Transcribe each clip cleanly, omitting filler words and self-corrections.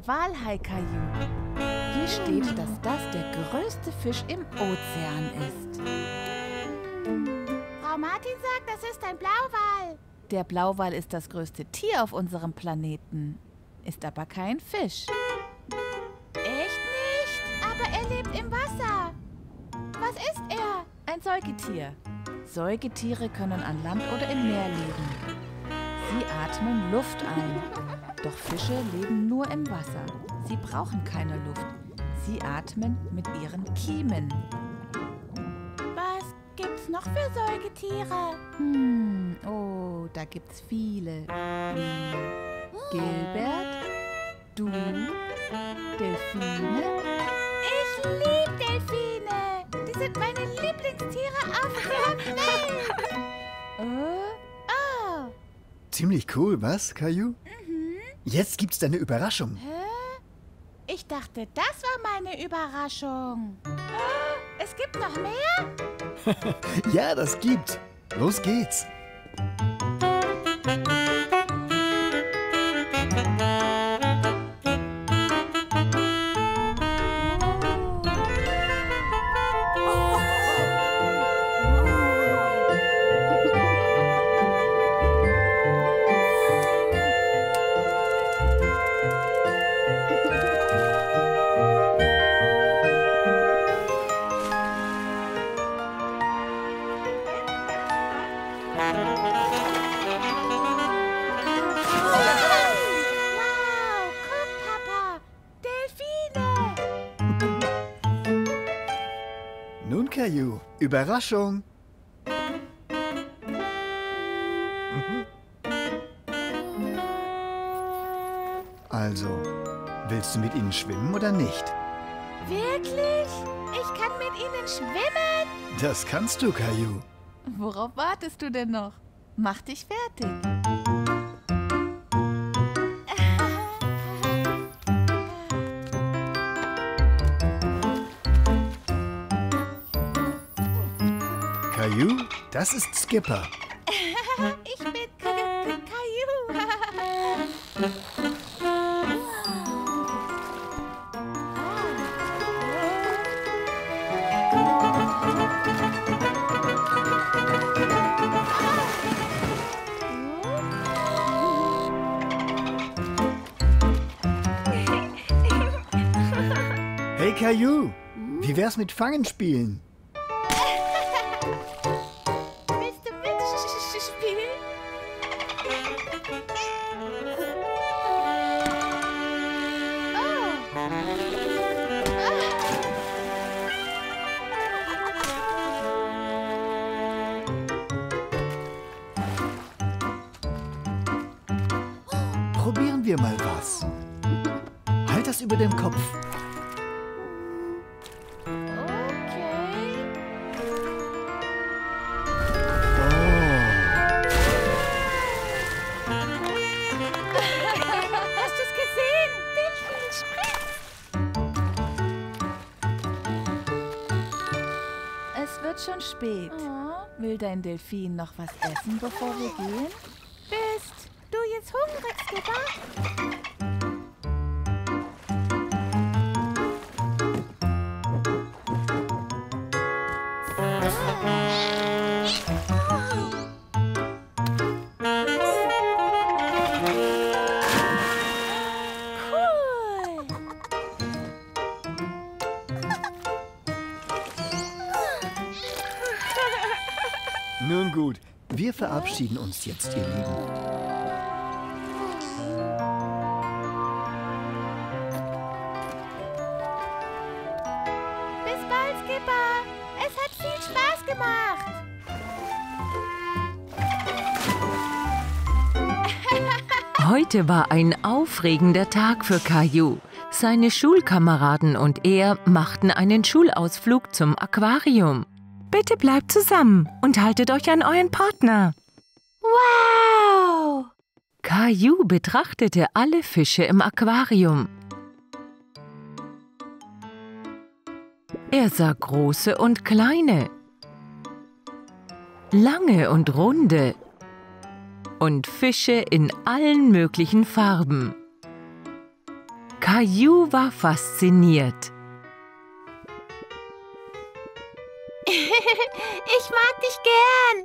Walhai, Caillou. Hier steht, dass das der größte Fisch im Ozean ist. Frau Martin sagt, das ist ein Blauwal. Der Blauwal ist das größte Tier auf unserem Planeten, ist aber kein Fisch. Echt nicht? Aber er lebt im Wasser. Was ist er? Ein Säugetier. Säugetiere können an Land oder im Meer leben. Sie atmen Luft ein. Doch Fische leben nur im Wasser. Sie brauchen keine Luft. Sie atmen mit ihren Kiemen. Was gibt's noch für Säugetiere? Oh, da gibt's viele. Wie Gilbert, du, Delfine. Ich liebe Delfine. Die sind meine Lieblingstiere auf der Welt. Oh. Ziemlich cool, was, Caillou? Jetzt gibt's deine Überraschung. Ich dachte, das war meine Überraschung. Es gibt noch mehr? Ja, das gibt's. Los geht's. Wow, guck, Papa. Delfine. Nun, Caillou, Überraschung. Also, willst du mit ihnen schwimmen oder nicht? Wirklich? Ich kann mit ihnen schwimmen? Das kannst du, Caillou. Worauf wartest du denn noch? Mach dich fertig. Caillou, das ist Skipper. Ich bin Caillou. Hey, Caillou, wie wär's mit Fangen spielen? Willst du mitspielen? Probieren wir mal was. Halt das über dem Kopf. Okay. Hast du es gesehen? Delfin springt. Es wird schon spät. Will dein Delfin noch was essen, bevor wir gehen? Bist du jetzt hungrig, Skipper? Cool. Nun gut, wir verabschieden uns jetzt, ihr Lieben. Bis bald, Skipper. Es hat viel Spaß gemacht. Heute war ein aufregender Tag für Caillou. Seine Schulkameraden und er machten einen Schulausflug zum Aquarium. Bitte bleibt zusammen und haltet euch an euren Partner. Wow. Caillou betrachtete alle Fische im Aquarium. Er sah große und kleine, lange und runde und Fische in allen möglichen Farben. Caillou war fasziniert. Ich mag dich gern.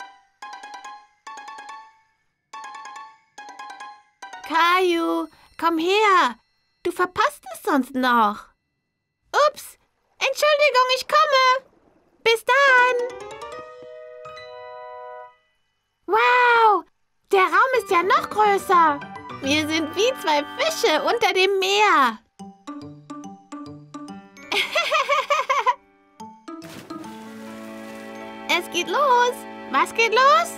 Caillou, komm her. Du verpasst es sonst noch. Ups, Entschuldigung, ich komme. Bis dann. Wow, der Raum ist ja noch größer. Wir sind wie zwei Fische unter dem Meer. Es geht los. Was geht los?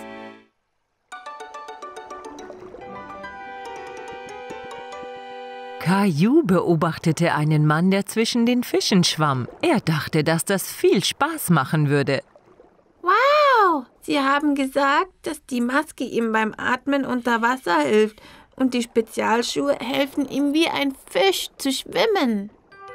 Caillou beobachtete einen Mann, der zwischen den Fischen schwamm. Er dachte, dass das viel Spaß machen würde. Wow! Sie haben gesagt, dass die Maske ihm beim Atmen unter Wasser hilft und die Spezialschuhe helfen ihm wie ein Fisch zu schwimmen.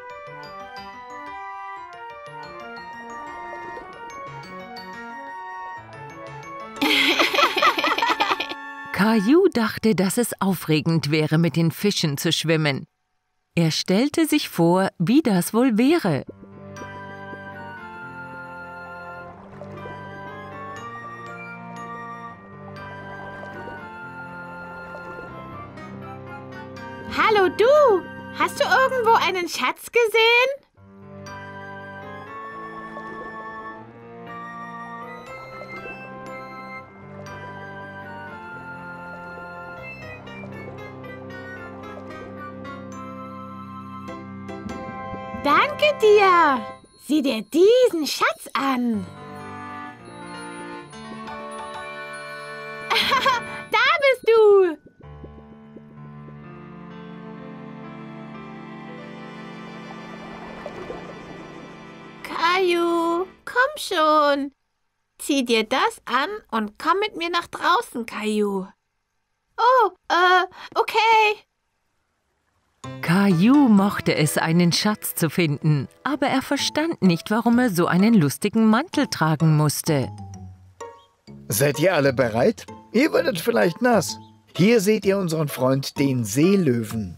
Caillou dachte, dass es aufregend wäre, mit den Fischen zu schwimmen. Er stellte sich vor, wie das wohl wäre. Hallo du! Hast du irgendwo einen Schatz gesehen? Danke dir! Sieh dir diesen Schatz an! Da bist du! Caillou, komm schon! Zieh dir das an und komm mit mir nach draußen, Caillou. Oh, okay. Caillou mochte es, einen Schatz zu finden, aber er verstand nicht, warum er so einen lustigen Mantel tragen musste. Seid ihr alle bereit? Ihr werdet vielleicht nass. Hier seht ihr unseren Freund, den Seelöwen.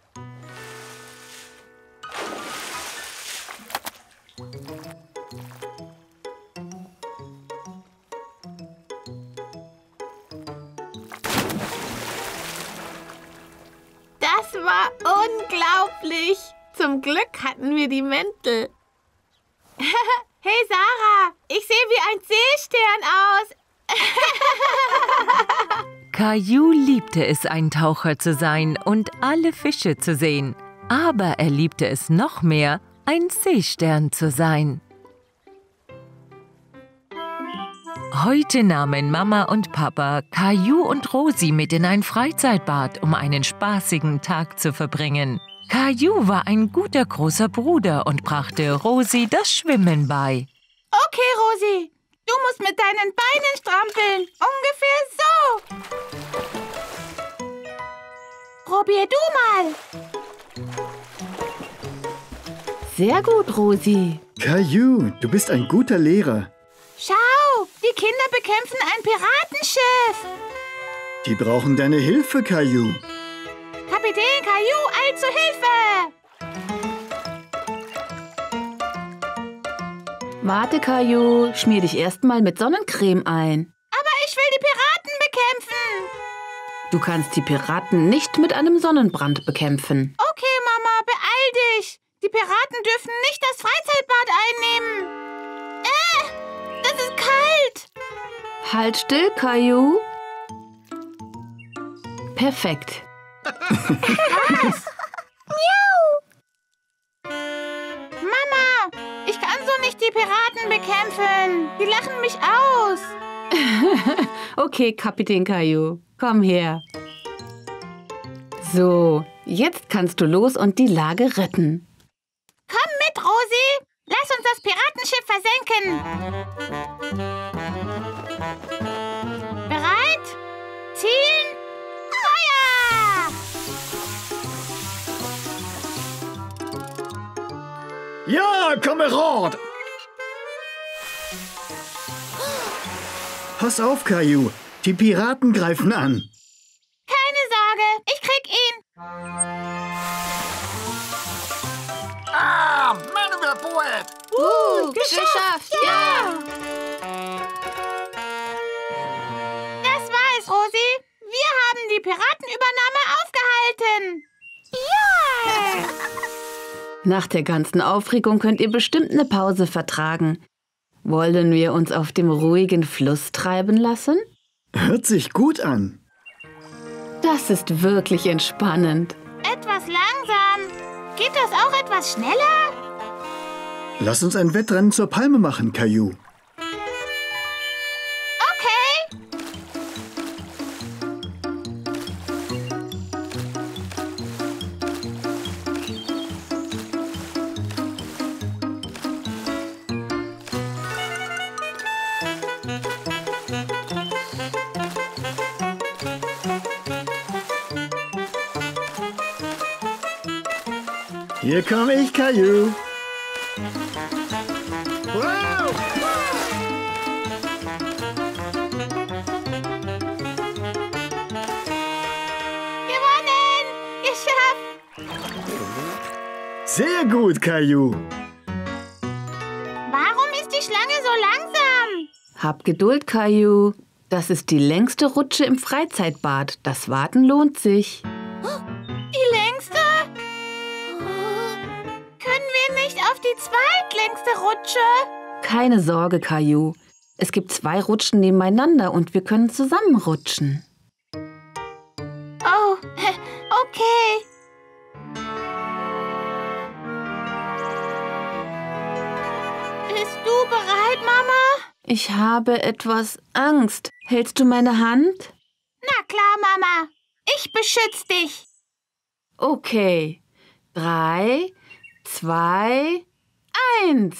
Das war unglaublich. Zum Glück hatten wir die Mäntel. Hey Sarah, ich sehe wie ein Seestern aus. Caillou liebte es, Eintaucher zu sein und alle Fische zu sehen. Aber er liebte es noch mehr, ein Seestern zu sein. Heute nahmen Mama und Papa Caillou und Rosi mit in ein Freizeitbad, um einen spaßigen Tag zu verbringen. Caillou war ein guter großer Bruder und brachte Rosi das Schwimmen bei. Okay, Rosi, du musst mit deinen Beinen strampeln. Ungefähr so. Probier du mal. Sehr gut, Rosi. Caillou, du bist ein guter Lehrer. Schau, die Kinder bekämpfen ein Piratenschiff. Die brauchen deine Hilfe, Caillou. Kapitän Caillou eilt zu Hilfe. Warte, Caillou, schmier dich erstmal mit Sonnencreme ein. Aber ich will die Piraten bekämpfen. Du kannst die Piraten nicht mit einem Sonnenbrand bekämpfen. Okay, Mama, beeil dich. Die Piraten dürfen nicht das Freizeitbad einnehmen. Das ist kalt. Halt still, Caillou. Perfekt. Was? Miau. Mama, ich kann so nicht die Piraten bekämpfen. Die lachen mich aus. Okay, Kapitän Caillou, komm her. So, jetzt kannst du los und die Lage retten. Komm mit, Rosi. Lass uns das Piratenschiff versenken. Bereit? Zielen? Feuer! Ja, Kamerad! Pass auf, Caillou. Die Piraten greifen an. Keine Sorge, ich krieg ihn. Geschafft! Ja! Das war es, Rosi. Wir haben die Piratenübernahme aufgehalten. Ja! Nach der ganzen Aufregung könnt ihr bestimmt eine Pause vertragen. Wollen wir uns auf dem ruhigen Fluss treiben lassen? Hört sich gut an. Das ist wirklich entspannend. Etwas langsam. Geht das auch etwas schneller? Lass uns ein Wettrennen zur Palme machen, Caillou. Okay. Hier komme ich, Caillou. Wow! Gewonnen! Geschafft! Sehr gut, Caillou. Warum ist die Schlange so langsam? Hab Geduld, Caillou. Das ist die längste Rutsche im Freizeitbad. Das Warten lohnt sich. Die längste? Können wir nicht auf die zweitlängste Rutsche? Keine Sorge, Caillou. Es gibt 2 Rutschen nebeneinander und wir können zusammen rutschen. Oh, okay. Bist du bereit, Mama? Ich habe etwas Angst. Hältst du meine Hand? Na klar, Mama. Ich beschütze dich. Okay. 3, 2, 1.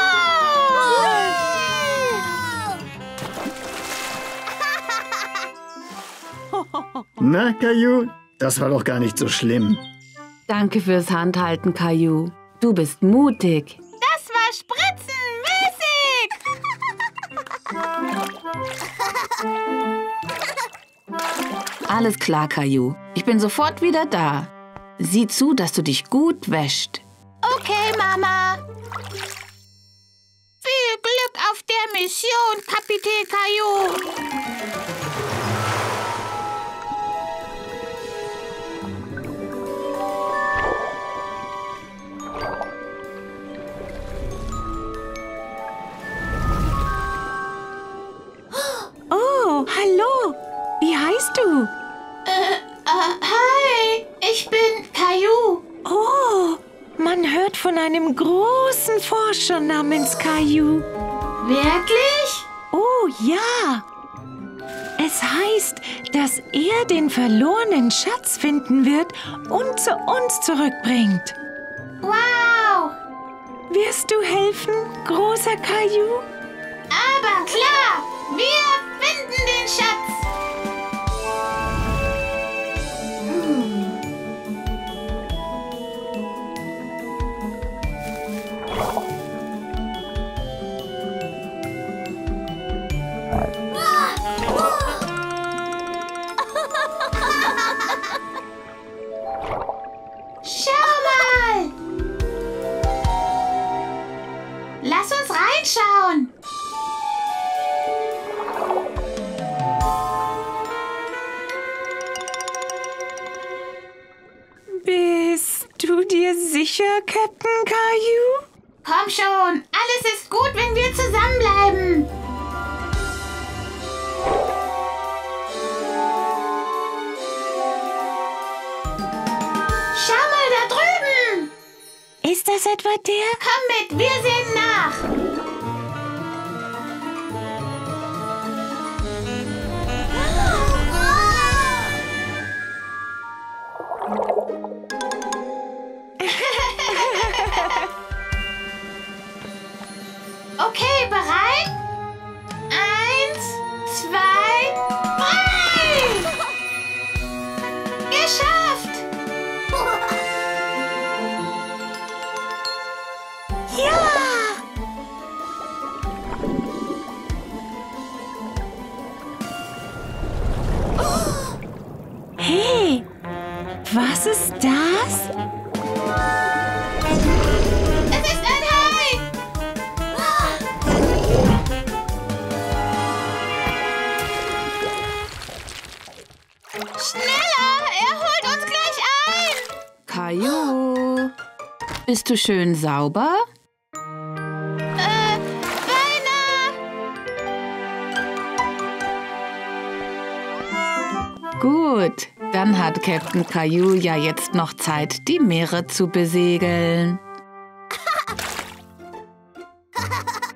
Na, Caillou, das war doch gar nicht so schlimm. Danke fürs Handhalten, Caillou. Du bist mutig. Das war spritzenmäßig. Alles klar, Caillou. Ich bin sofort wieder da. Sieh zu, dass du dich gut wäscht. Okay, Mama. Viel Glück auf der Mission, Kapitän Caillou. Oh, hallo. Wie heißt du? Hi, ich bin Caillou. Oh, man hört von einem großen Forscher namens Caillou. Wirklich? Oh ja. Es heißt, dass er den verlorenen Schatz finden wird und zu uns zurückbringt. Wow. Wirst du helfen, großer Caillou? Aber klar, wir finden den Schatz. Schau mal! Lass uns reinschauen. Bist du dir sicher, Captain Caillou? Komm schon, alles ist gut, wenn wir zusammenbleiben. Schau mal da drüben. Ist das etwa der? Komm mit, wir sehen nach. Okay, bereit? 1, 2, 3! Geschafft! Ja! Hey, was ist das? Es ist ein Hai! Bist du schön sauber? Beinahe. Gut, dann hat Captain Caillou ja jetzt noch Zeit, die Meere zu besegeln.